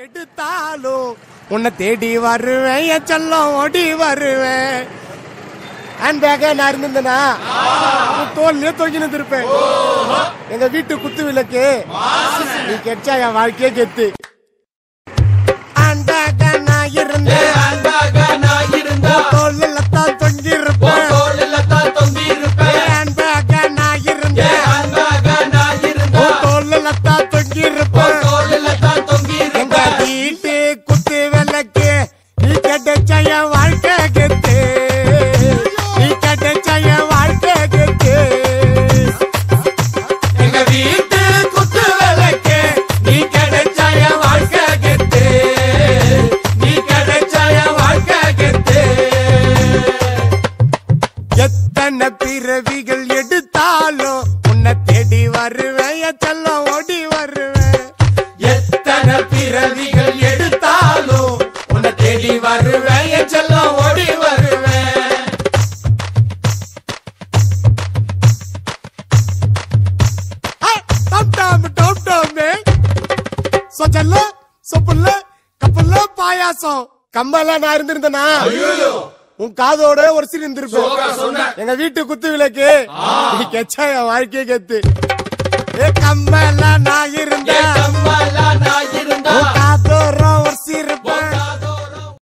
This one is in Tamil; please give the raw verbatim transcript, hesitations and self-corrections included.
எடுத்தாலும் உன்னை தேடி வருவேன், என் செல்லம் ஓடி வருவேன். ஹேண்ட் பேக்க நான் இருந்திருந்தேனா தோல்லையே தொங்கினு இருப்பேன். எங்க வீட்டு குத்து விளக்கு நீ கெச்சா என் வாழ்க்கையே கெத்து. ஹேண்ட் பேக்க நான் இருந்தேன், தோல்ல தான் தொங்கி இருப்பேன். ஹேண்ட் பேக்க நான் இருந்தேன், தோல்ல தான் தொங்கி இருப்பேன். எங்க வீட்டு குத்து விளக்கு நீ கெட்டச்சா என் வாழ்க்கை கெத்து. நீ கெட்டச்சா என் வாழ்க்கை கெத்து. எங்க வீட்டு குத்து விளக்கு நீ கெட்டச்சா என் வாழ்க்கை கெத்து. நீ கெட்டச்சா என் வாழ்க்கை கெத்து. எத்தனை பிறவிகள் எடுத்தாலும் உன்னை தேடி வருவேன், என் செல்லம் ஓடி வருவேன். எத்தனை பிறவிகள் எடுத்தாலும் உன்னை தேடி வருவேன், என் செல்லம் ஓடி வருவேன். டம் டம் டம் டம் சொச்சல்ல சொப்புல்ல கப்பல்ல பாயாசம் கம்பல நான் இருந்திருந்தேனா உன் காதோட ஒரு சீன் இருந்திருப்பேன். எங்க வீட்டு குத்து விளக்கு நீ கெச்சா என் வாழ்க்கையே கெத்து. ஏ கம்பல நான் இருந்தேன், காதோர ஒரு சீருப்பேன்.